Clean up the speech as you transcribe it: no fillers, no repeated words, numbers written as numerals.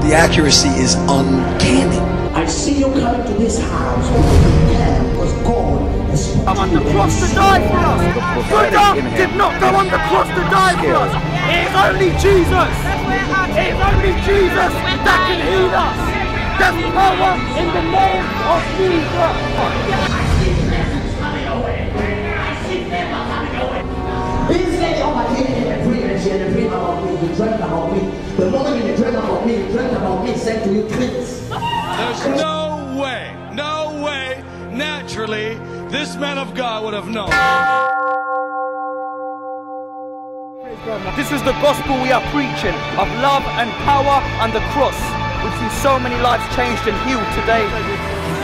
The accuracy is uncanny. I see you coming to this house because the plan was God has come on the cross to die for us. Buddha did not go on the cross to die for us. It is only Jesus. It is only Jesus that can heal us. There's power in the name of Jesus. I see demons coming away. I see demons coming away. This lady over here and dream, and she had a dream about me. You dreamt about me. The moment you dreamt about me, you dreamt about me, said to you twins. There's no way, naturally, this man of God would have known. This is the gospel we are preaching, of love and power and the cross. We've seen so many lives changed and healed today.